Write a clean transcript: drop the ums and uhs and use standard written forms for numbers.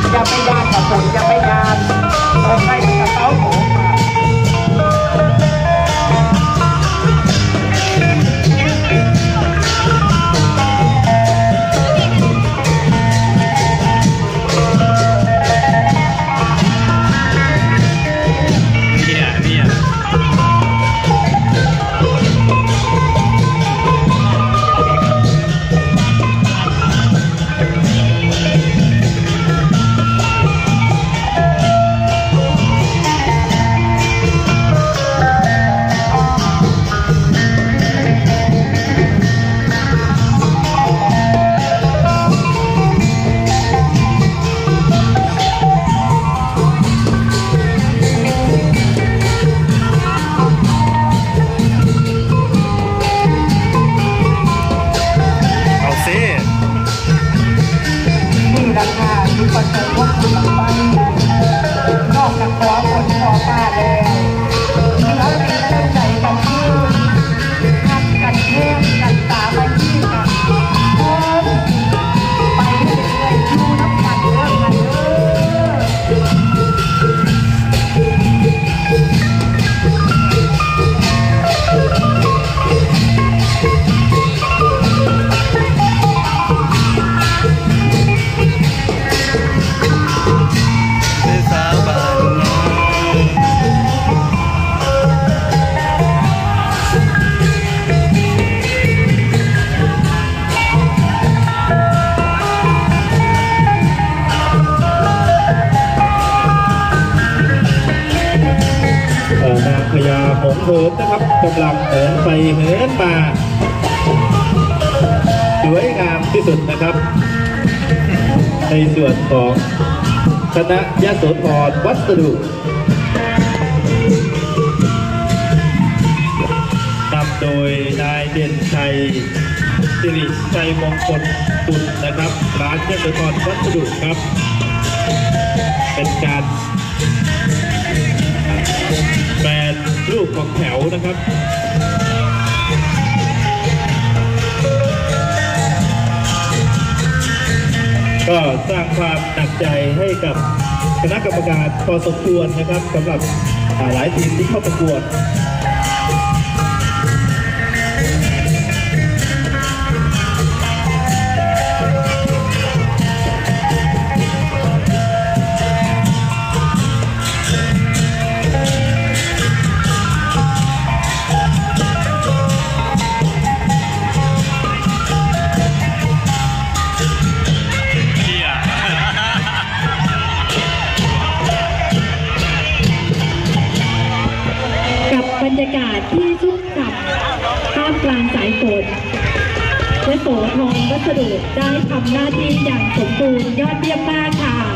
อย่าไปยานกับฝนอย่าไปยานตอนใกล้มันจะเต้าผมพญาหงส์เหินนะครับกำลังเหินไปเหินมาสวยงามที่สุดนะครับในส่วนของคณะยโสธรวัสดุนำโดยนายเด่นชัยสิริชัยมงคลกุลนะครับร้านยโสธรวัสดุครับเป็นการแปลรูปของแถวนะครับก็สร้างความหนักใจให้กับคณะกรรมการพอสมควรนะครับสำหรับหลายทีมที่เข้าประกวดบรรยากาศที่ชุ่มฉ่ำท่ามกลางสายฝนยโสธรวัสดุได้ทำหน้าที่อย่างสมบูรณ์ยอดเยี่ยมมากค่ะ